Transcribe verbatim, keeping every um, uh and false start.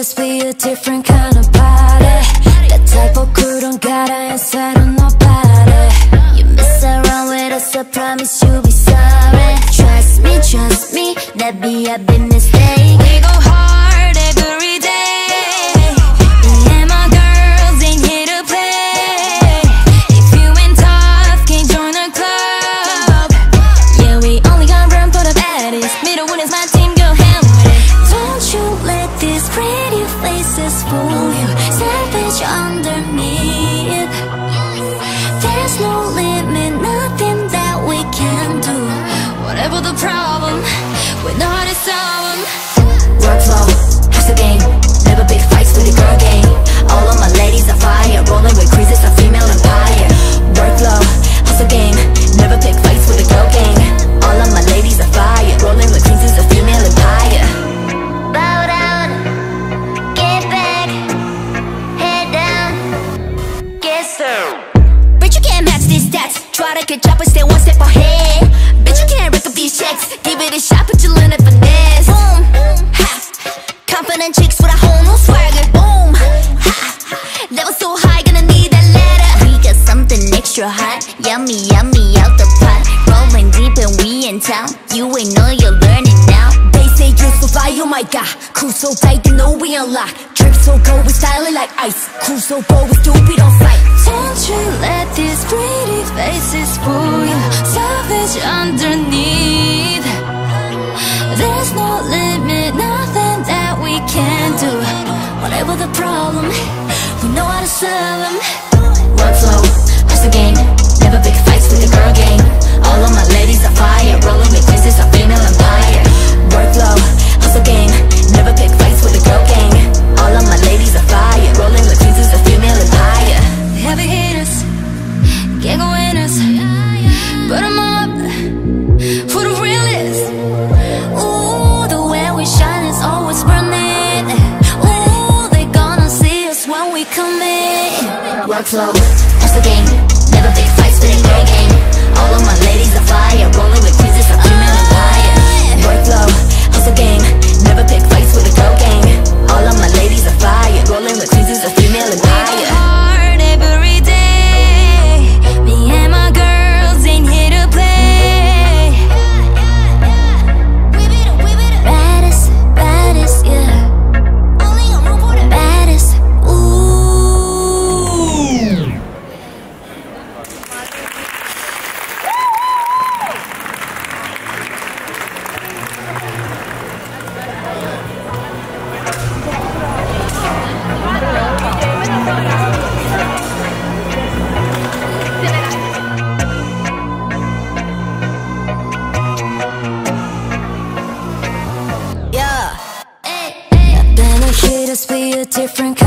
us be a different kind of party. That type of couldn't got inside of nobody. You mess around with us, I promise you'll be sorry. Trust me, trust me, that be a big mistake. We go hard every day. Me and my girls ain't here to play. If you ain't tough, can't join the club. Yeah, we only got room for the baddies. Middle one is my team, go ham with it. Don't you let these pretty faces fool you. Savage underneath. There's no limit, nothing that we can do. Whatever the problem, we know how to solve them. Workflow, hustle game, never big fights with the girl game. All of my ladies are fire, rolling with creases, a female empire. Workflow, hustle game, never pick fights with the girl gang. All of my ladies are fire, rolling with creases, a female empire. Bow down, get back, head down, get through. Bitch, you can't match these stats. Try to catch up and stay one step ahead. Bitch, you can't rack up these checks. Give it a shot, but you learn it finesse. Boom, ha. Confident chicks with a whole new swagger. Boom, ha. Level so high, gonna need that ladder. We got something extra hot, yummy, yummy out the pot. Rolling deep and we in town. You ain't know you're learning now. They say you're so fly, oh my god. Crew so tight, you know we unlock. Drip so cold, we styling like ice. Crew so bold, we stupid on sight. Don't you let these pretty faces fool you. Savage underneath. There's no limit, nothing that we can do. Whatever the problem, we know how to solve them. Workflow, hustle game, never big fights with the girl gang. All of my ladies are fire, rolling with princess, a female empire. Workflow, hustle game, never pick fights with the girl gang. All of my ladies are fire, rolling with princess, a female empire. Heavy hitters, get go winners, put them up for the realest. Ooh, the way we shine is always burning. Ooh, they gonna see us when we come in. Workflow, hustle game, never big fights with a girl gang. All of my ladies are fire, rolling with princess, a female empire. Workflow, hustle game, never pick fights with a girl gang. All of my ladies are fire, rolling with princess, a female empire. Hard every day. Me and my girls ain't here to play. Baddest, baddest, yeah. Baddest, ooh. Yeah. Then I hit us be a different kind